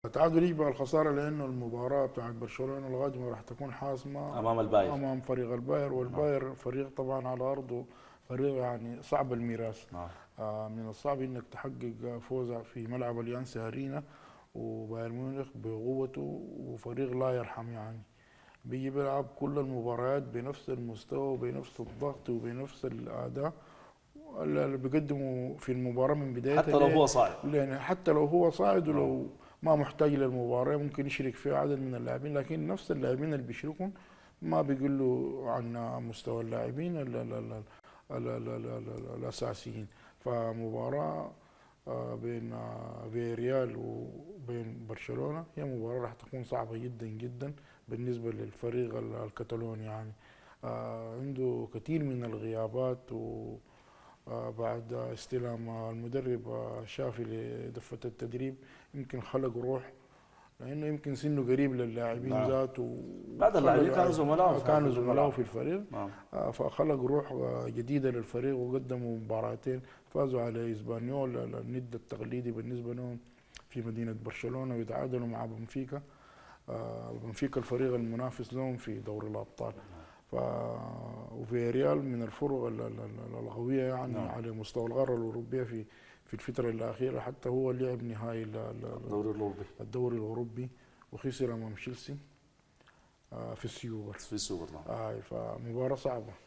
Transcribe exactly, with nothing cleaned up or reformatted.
تعادل يشبه الخساره، لانه المباراه بتاعت برشلونه القادمه راح تكون حاسمه امام الباير. امام فريق الباير، نعم. والباير فريق طبعا على ارضه فريق يعني صعب الميراث. نعم. آه، من الصعب انك تحقق فوز في ملعب اليانس ارينا، وبايرن ميونخ بقوته وفريق لا يرحم يعني. بيجي بيلعب كل المباريات بنفس المستوى وبنفس الضغط وبنفس الاداء اللي بيقدموا في المباراه من بدايتها. حتى لو ليه؟ هو صاعد. لان حتى لو هو صاعد نعم. ولو ما محتاج للمباراه ممكن يشرك فيها عدد من اللاعبين، لكن نفس اللاعبين اللي بيشركوا ما بيقلوا عن مستوى اللاعبين ال- ال- ال- ال- ال- ال- ال- الاساسيين. فمباراه آه، بين آه، فياريال وبين برشلونه هي مباراه راح تكون صعبه جدا جدا بالنسبه للفريق ال- الكتالوني يعني. آه، عنده كثير من الغيابات، و آه، بعد استلام المدرب آه، شافي لدفة التدريب يمكن خلق روح، لانه يمكن سنه قريب للاعبين نعم. ذاته، بعد وخلى اللاعبين كانوا اللاعب زملاء آه، في كانوا في زملائه الملعب. في الفريق. نعم. آه، فخلق روح آه، جديدة للفريق، وقدموا مباراتين فازوا على اسبانيول الند التقليدي بالنسبة لهم في مدينة برشلونة، ويتعادلوا مع بنفيكا. آه، بنفيكا الفريق المنافس لهم في دوري الأبطال. ف وفياريال من الفرق ال- ال- ال- القوية يعني نعم. على مستوى القارة الأوروبية في في الفترة الأخيرة، حتى هو لعب نهائي ال- ال- الدوري الاوروبي. الدوري الأوروبي وخسر أمام تشيلسي آه، في السيوبر. في السوبر. نعم. آه، فمباراة صعبة.